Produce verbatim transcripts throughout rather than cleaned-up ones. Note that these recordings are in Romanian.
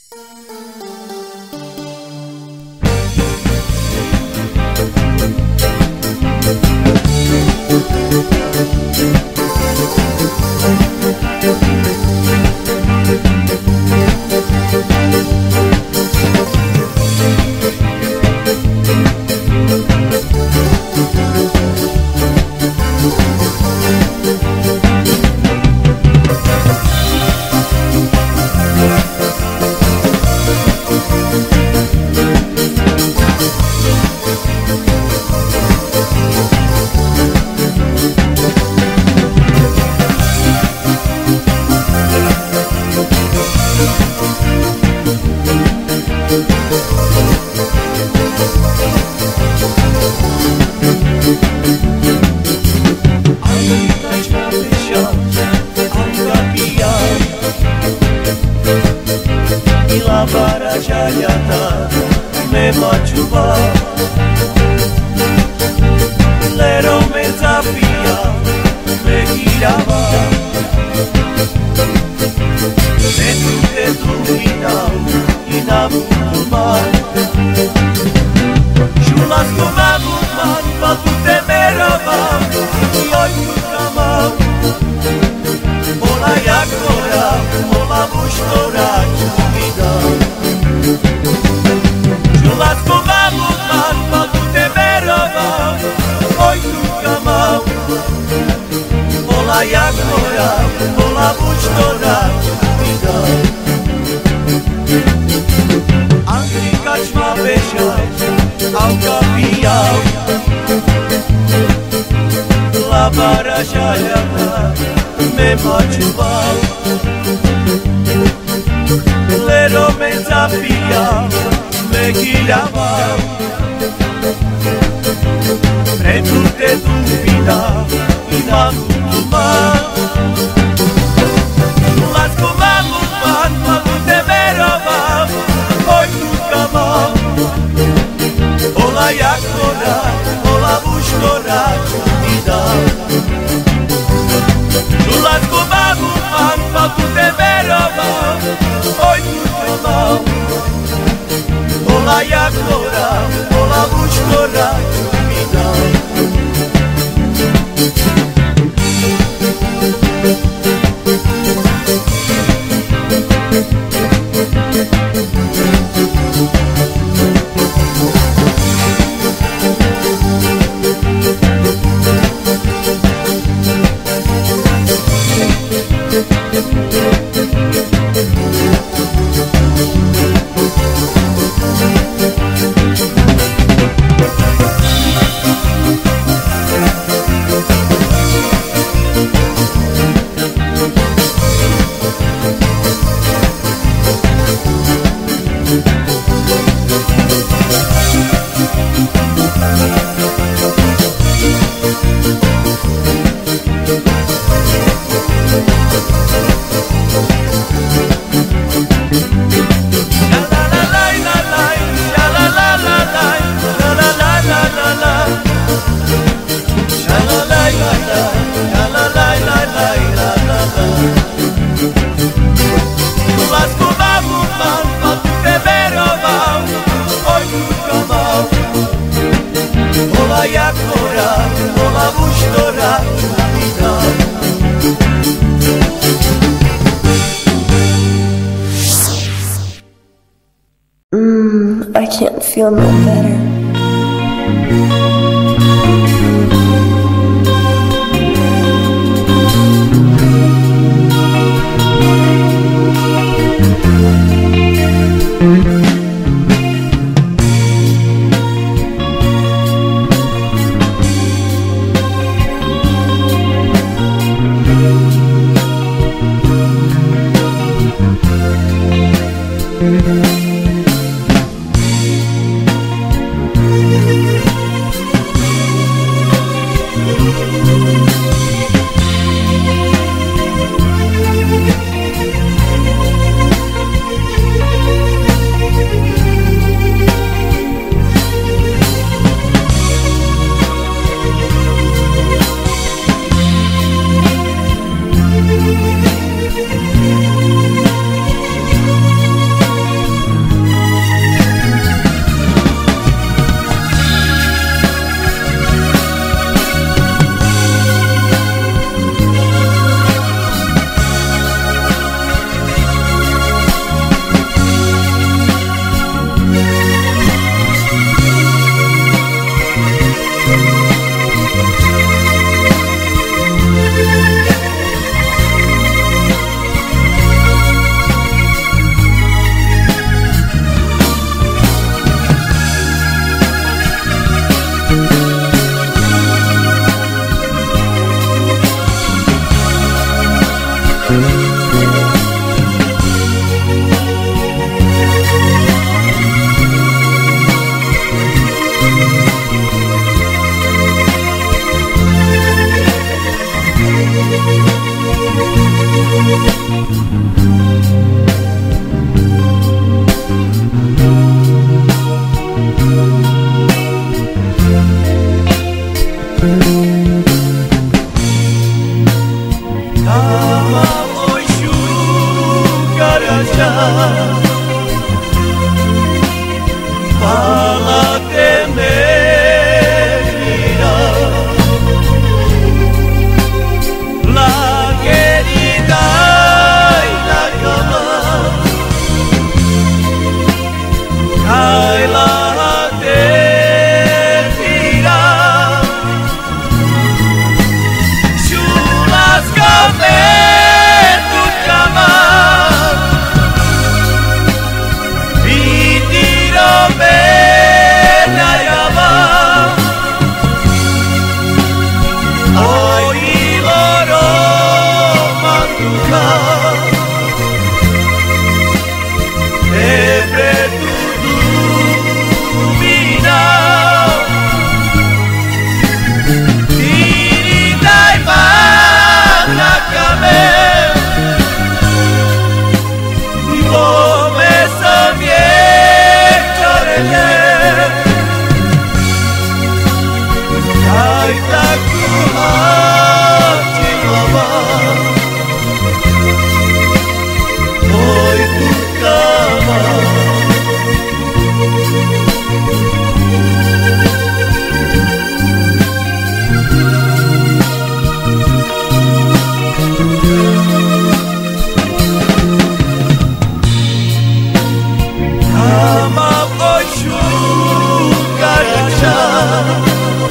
Mm, I can't feel no better.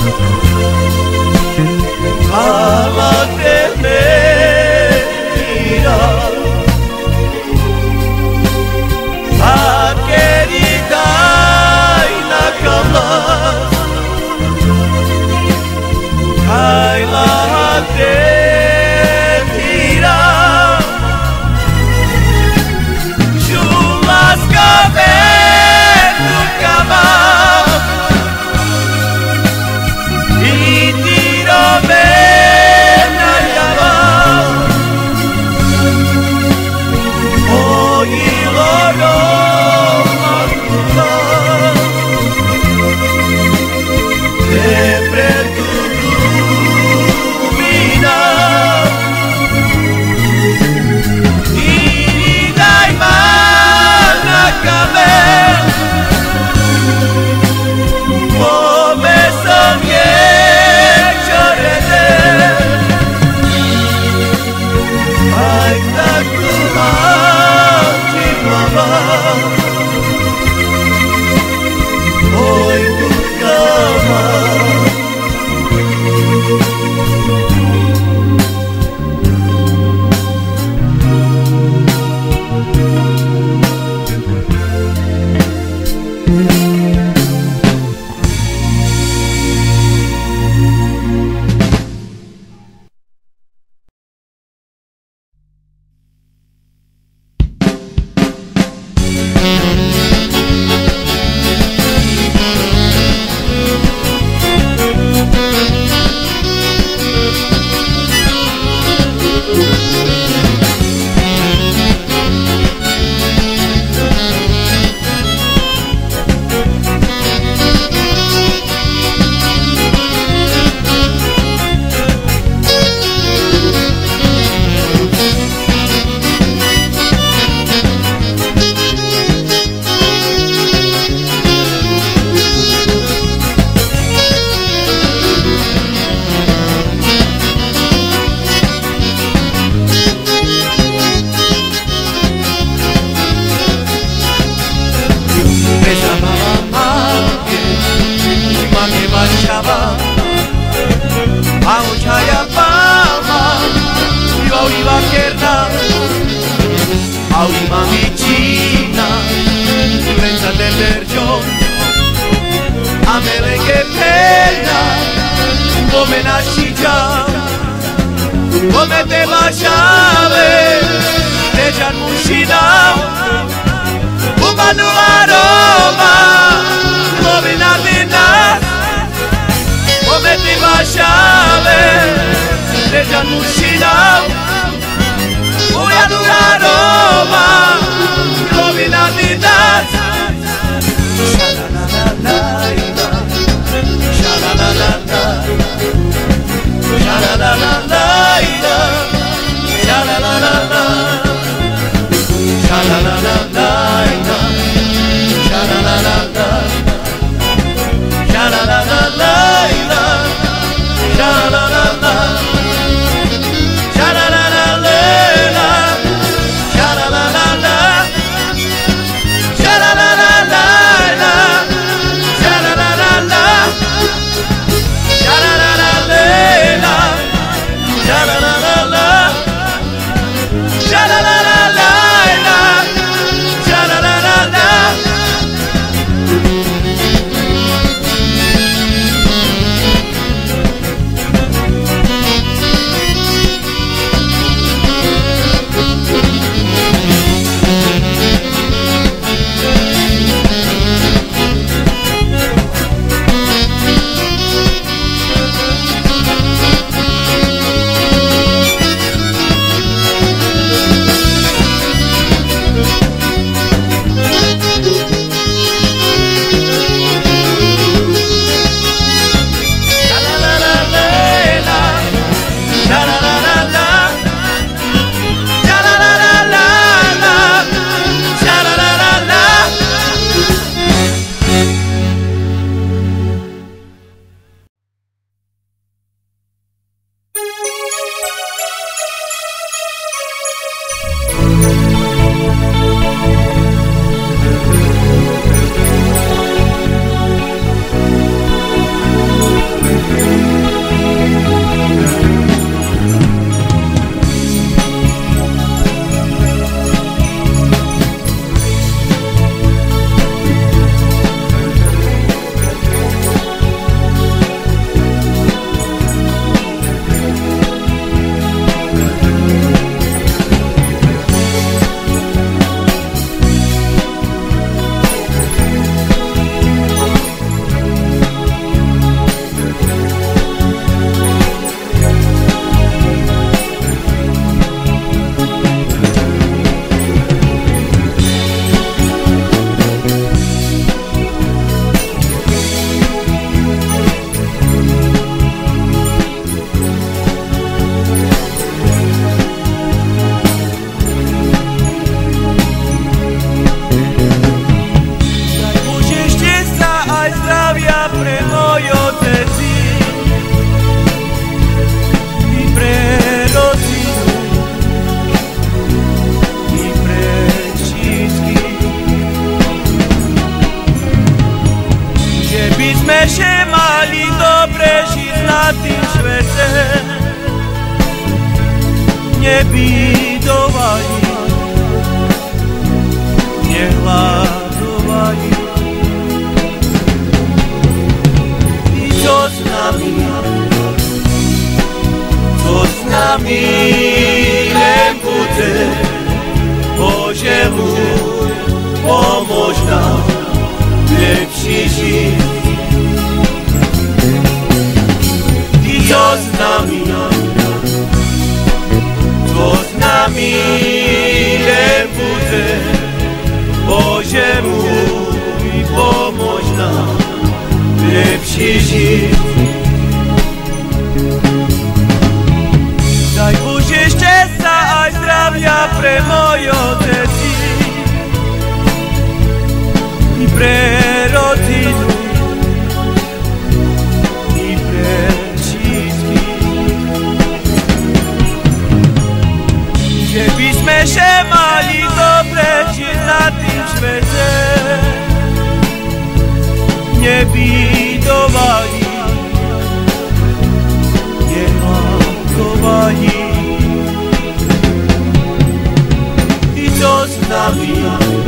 Aurima vicina, pensa dell'ergione, a me che pena, come nasci già, come te baciave, te già muscina, come a Roma, come natina, come te baciave, te già muscina. Voy a durar Roma, Rovinatidad. Sha-la-la-la-la-la, sha-la-la-la-la, sha-la-la-la-la, sha-la-la-la-la, sha-la-la-la-la, sha-la-la-la-la, sha-la-la-la-la, sha-la-la-la. La mali, dobre žiť na tým svete. Nebýdovali, nehľadovali. I čo s nami, co s nami len bude, Bože môj, pomôž nám lepší žiť. I čo s nami, co s nami len bude, Bože môj, pomôž nám lepší žiť. Daj Bože šťastia aj zdravia pre moje deti i pre rodinu i pre všetkých. Že by sme še mali dobre žiť na tým svete, nebýdovali, nehľadovali. I čo s nami,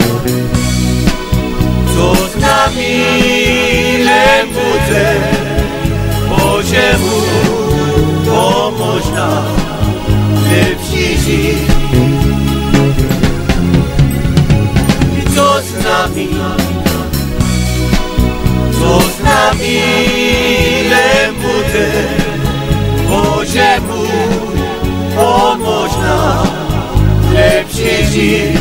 co s nami len bude, Bože môj, pomôž nám lepší žiť. I co s nami, co s nami len bude, Bože môj, pomôž nám lepší žiť.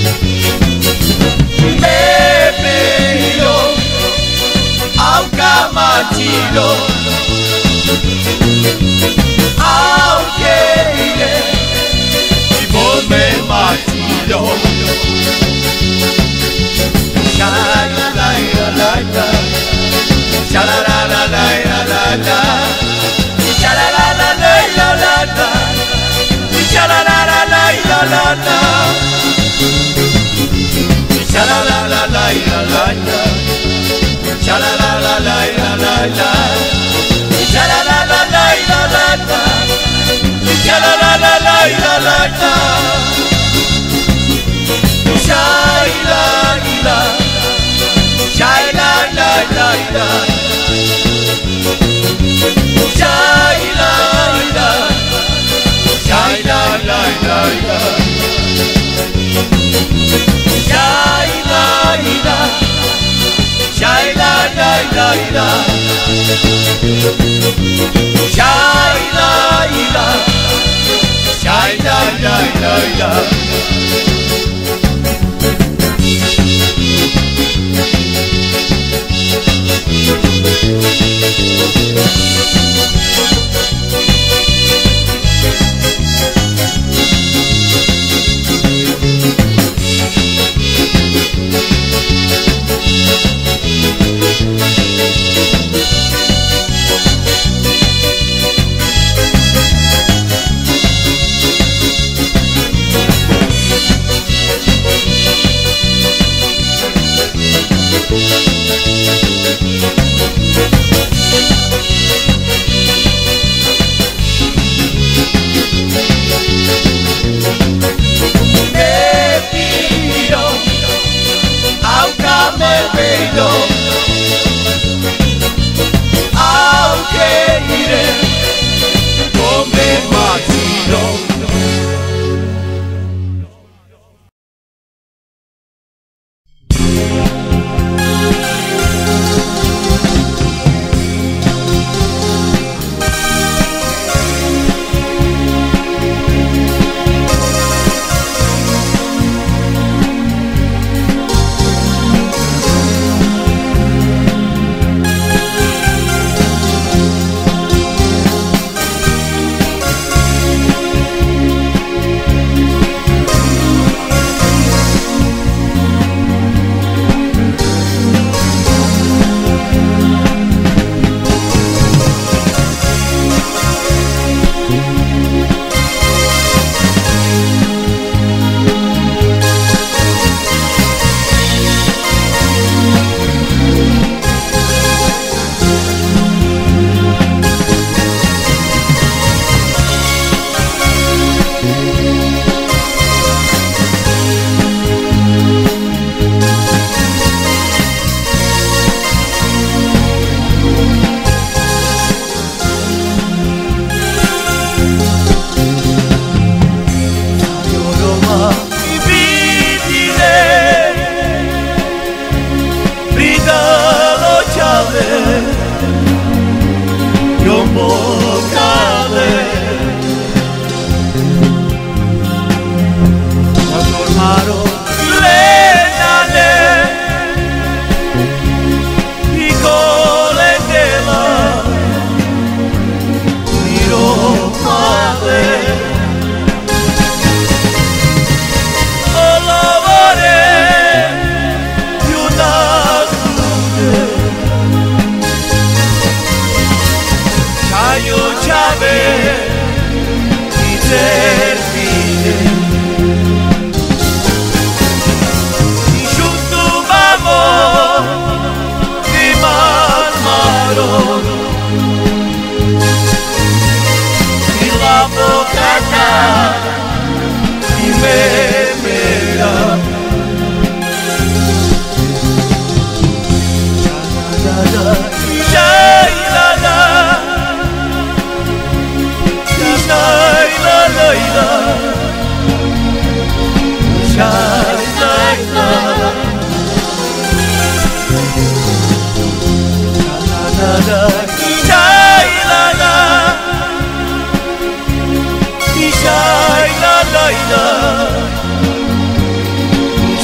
Me pidió, aunque marchito, aunque iré y vos me marchito. Sha la la la la la, sha la la la la la la, sha la la la la la la, sha la la la la la la, sha la la la la la la. Sha la la la la la la la, sha la la la la la la la, sha la la la la la la la, sha la la, sha la la la la, sha la la, sha la la la la, sha la la. Shy la la la la, shy la la, shy la la la la.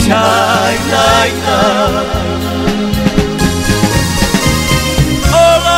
Oh,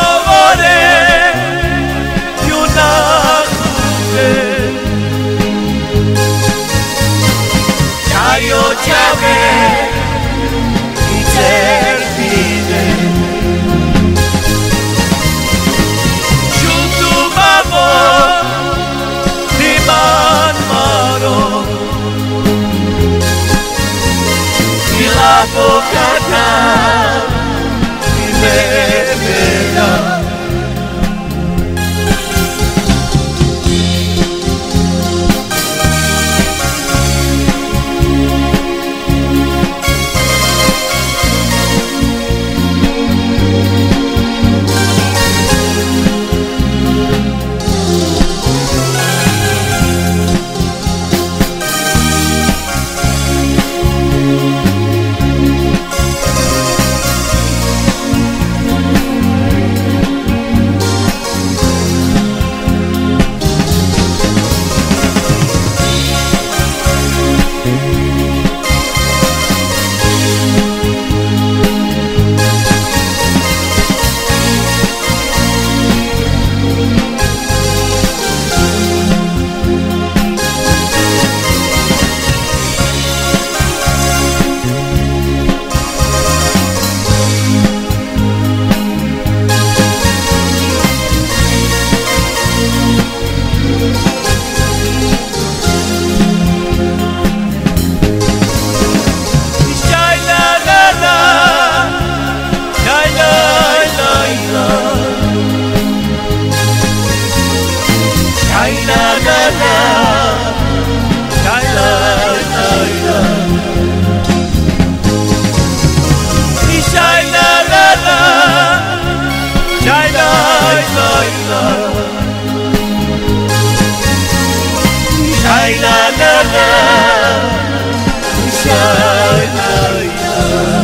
la Shai la la la Shai la la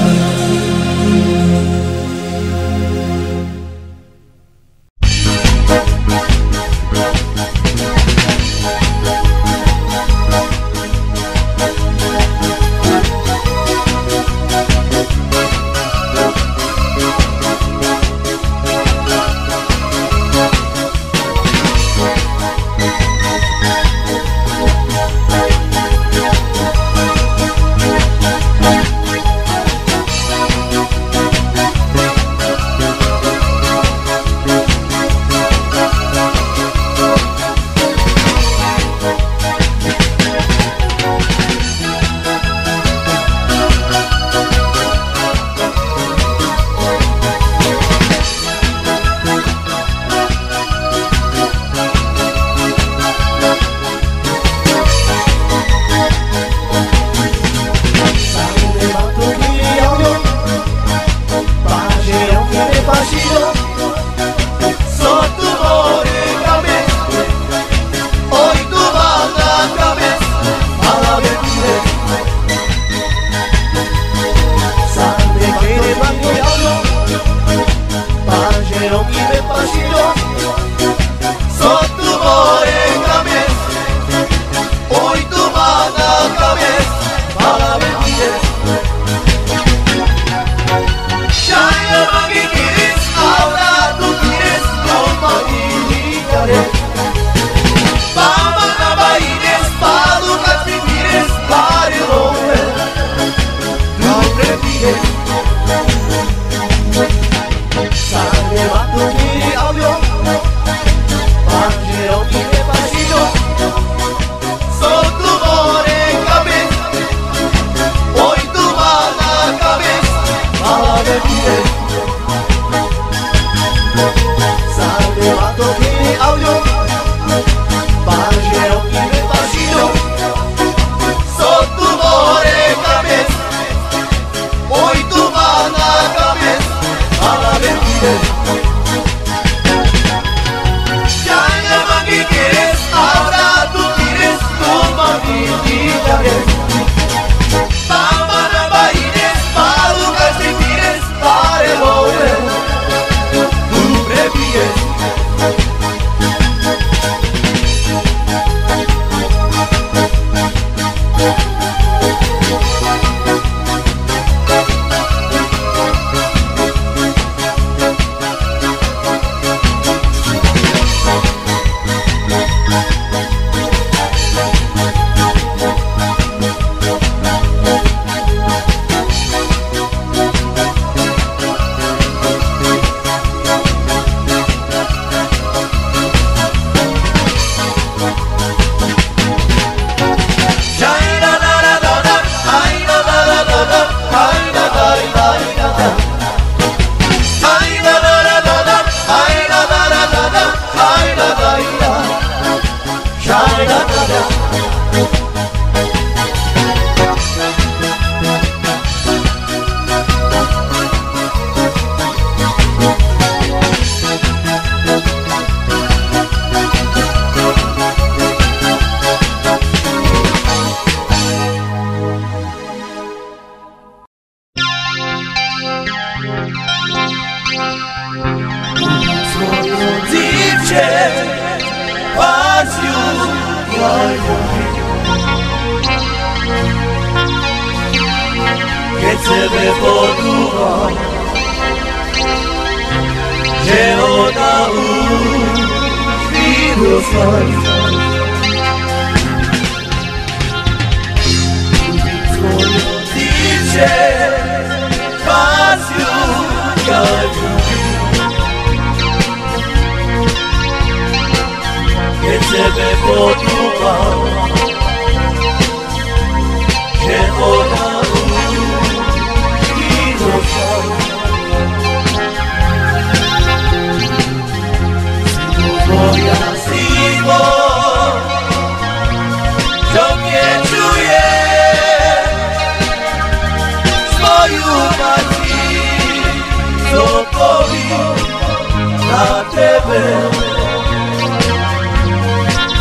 Socorri na T V.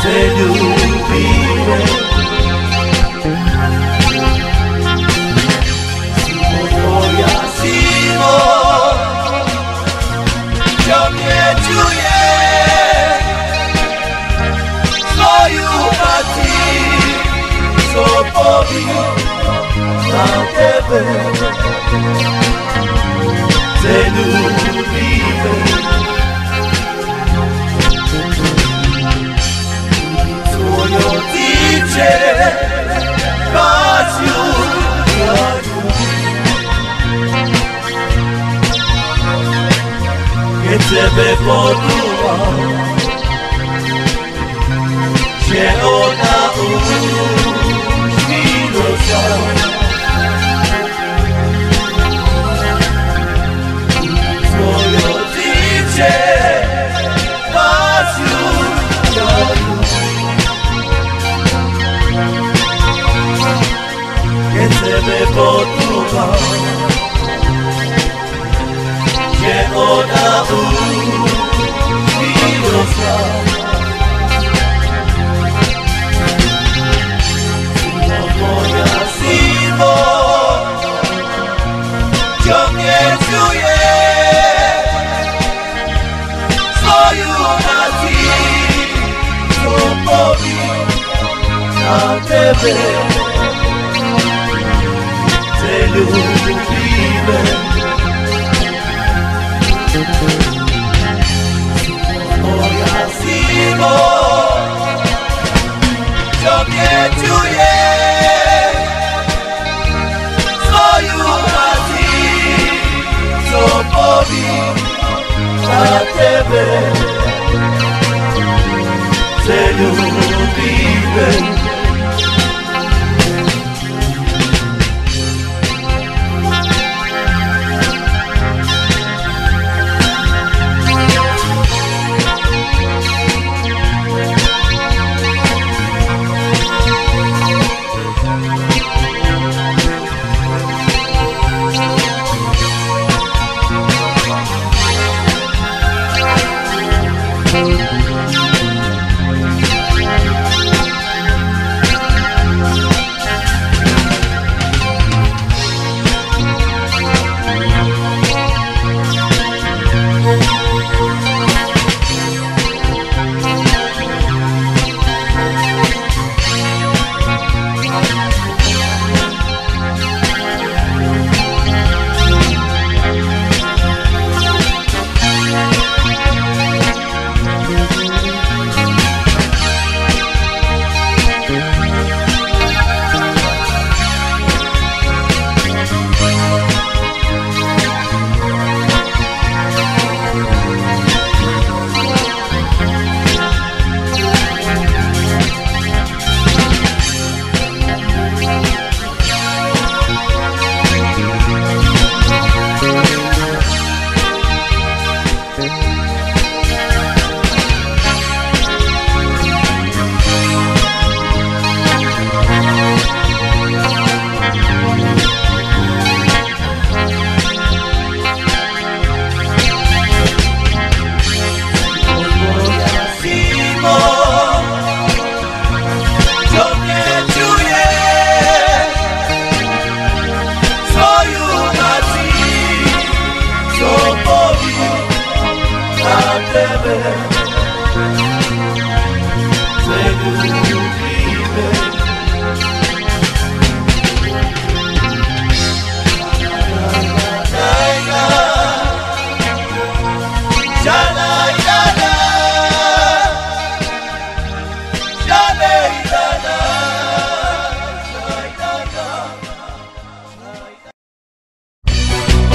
te ljubime. Simo tvoja, Simo, čo mnie czuje, svoju patí, co povím na tebe, te ljubime. Tvojo dívče, Káťu, ja ľúbim. Keď tebe podúvam, že ona už vyrosla. Tvojo dívče, Káťu, ja ľúbim. Keď tebe podúvam, že ona už vyrosla. Simo tvoja, Simo, čo mnie czuje, svoju matí, co povím na tebe, te ljubime. Moja Simo, čo mnie czuje, svoju matí, co povím na tebe, te ljubime.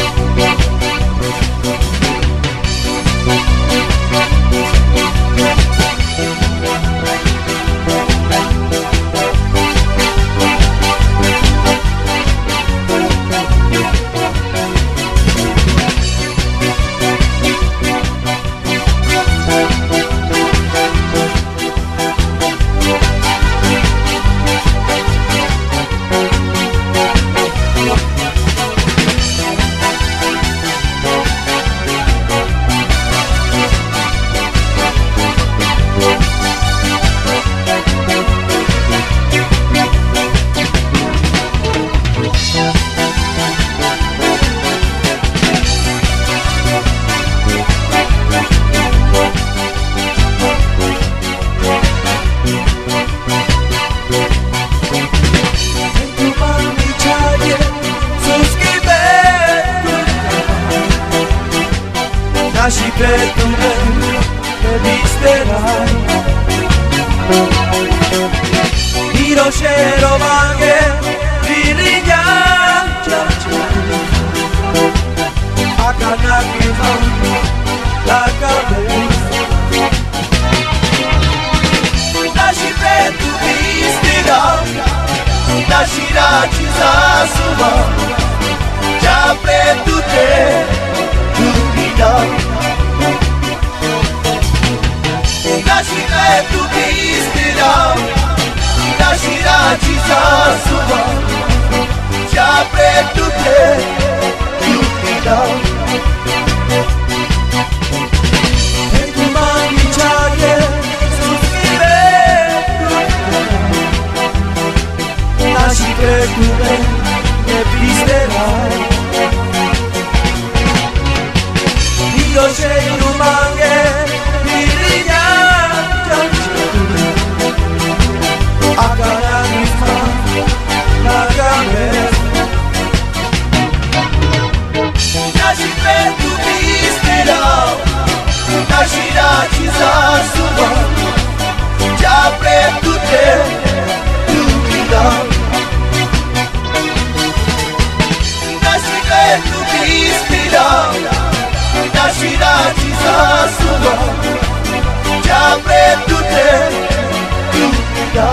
We'll be right back. Quiero vangue, virillan, akanakima, la cabeza. Nashi preto vistira, nashi rachiza suba, já preto te duvida. Nashi preto vistira. Nașiraci zasuma, já preto te iubida. Pentru magiciare suspire, nași precure ne pisterai. Io sei umane, Nașiraci zasuma, já preto te duvida. Nași preto inspira, nașiraci zasuma, já preto te duvida.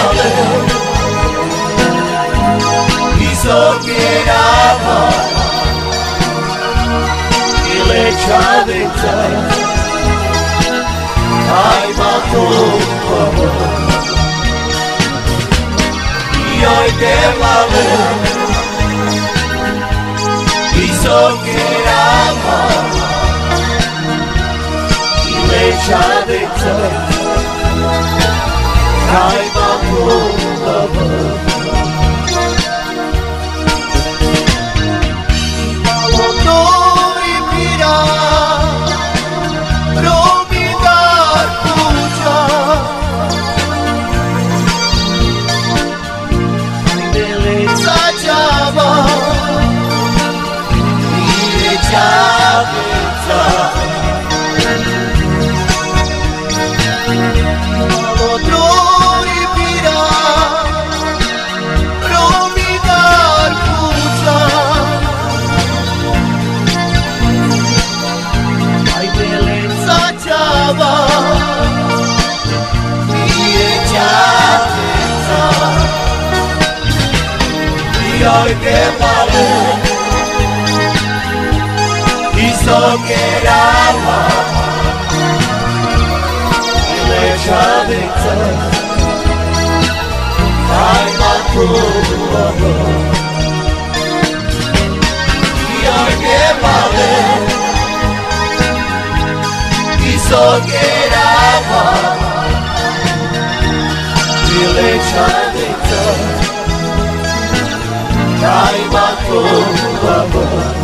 vale hizo que amar y le echa de echar. Ay, mató tu amor y hoy te vale hizo que amar y le echa de echar. Ay, mató tu amor. Hoy que vale hizo que amar y le echa de echar. Ay, mató tu amor y hoy que vale hizo que amar y le echa de echar. Ay, mató tu amor.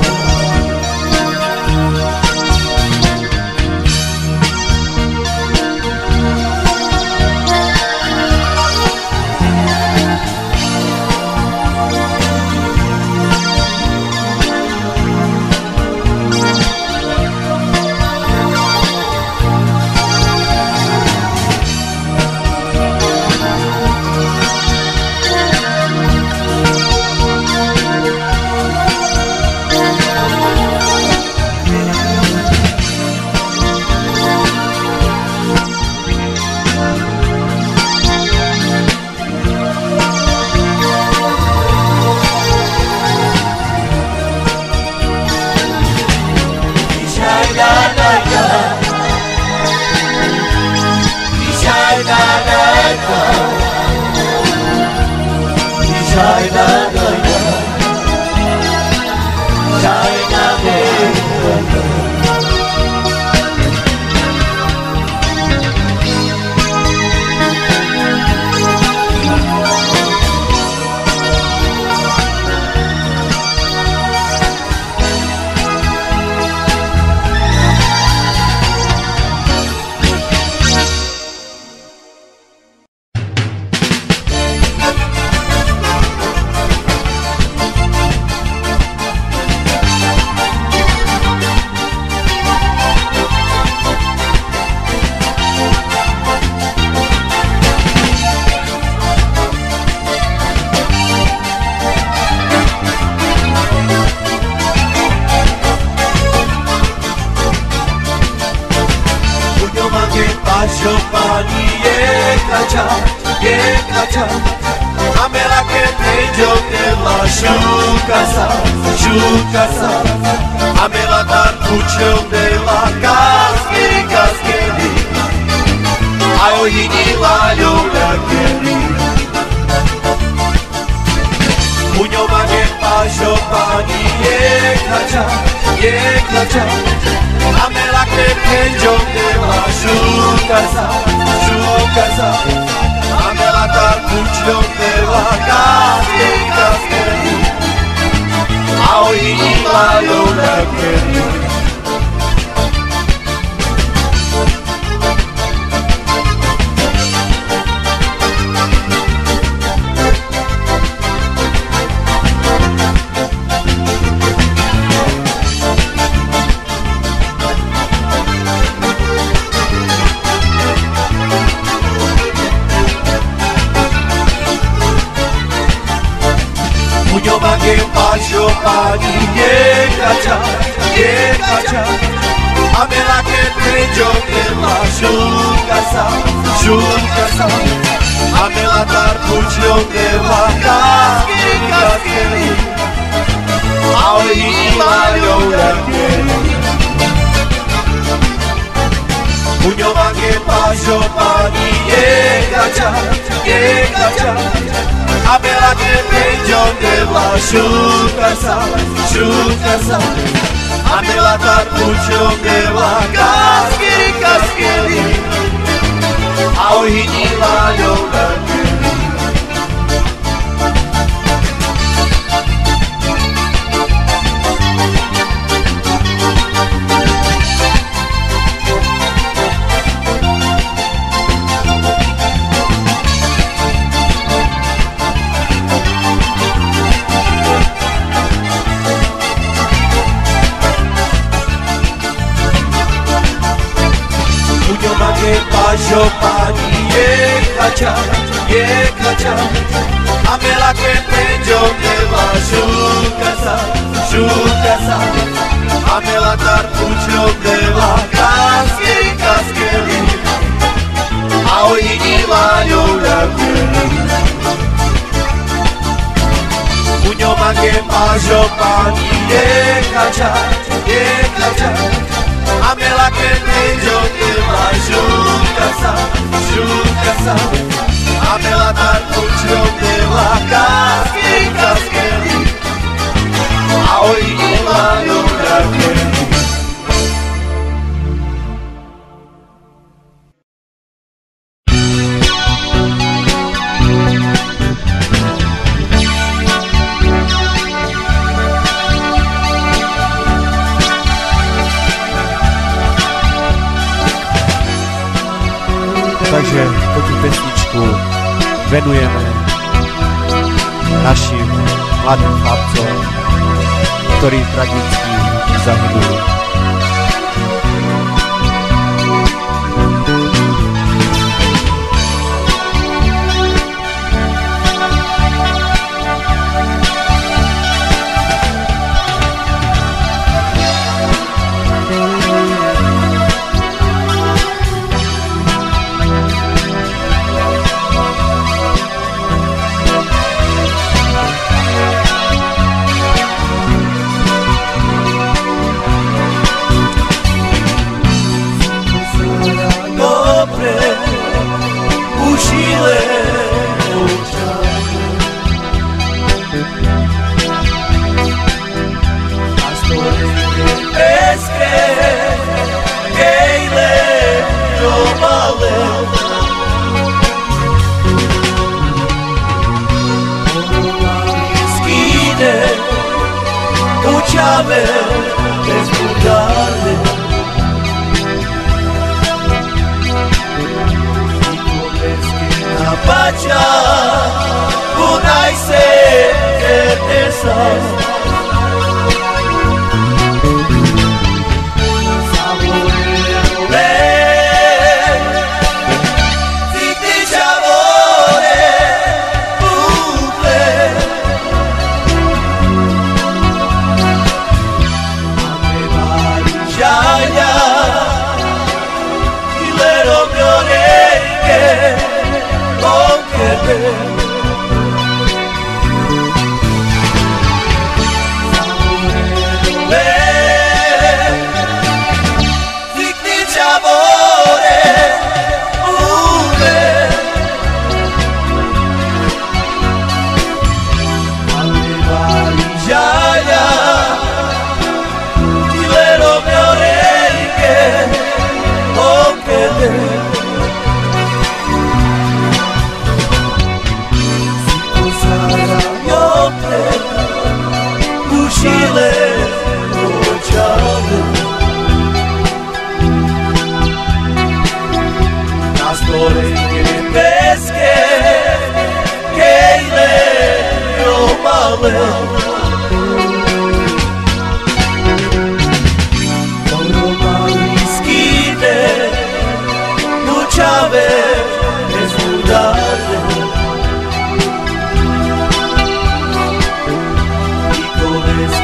Amela que te yo que la shuka sa, shuka sa. a me latar pučiom deva kaskiri kaskiri Aoi himaljou rakeli Puño mangue pajo pani Yegacha, yegacha A me la que peijon deva Shukasa, shukasa A me latar pučiom deva kaskiri kaskiri Aoi himaljou rakeli Pajo pani yegacha, yegacha A me la que peijon deva Shukasa, shukasa A me latar pučiom deva Kaskiri, kaskiri Aoi himaljou rakeli Puño mangue pajo pani yegacha, yegacha A me la que peijon deva Shukasa, shukasa A me latar pučiom deva Kaskiri, kaskiri Aoi himaljou rakeli Takže túto pesničku venujeme našim mladým chlapcom, ktorí tragicky zahynuli. Uciave desbordare I conesci la pace Unai se eternesa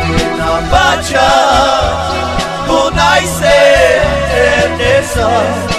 Con ai se eterneza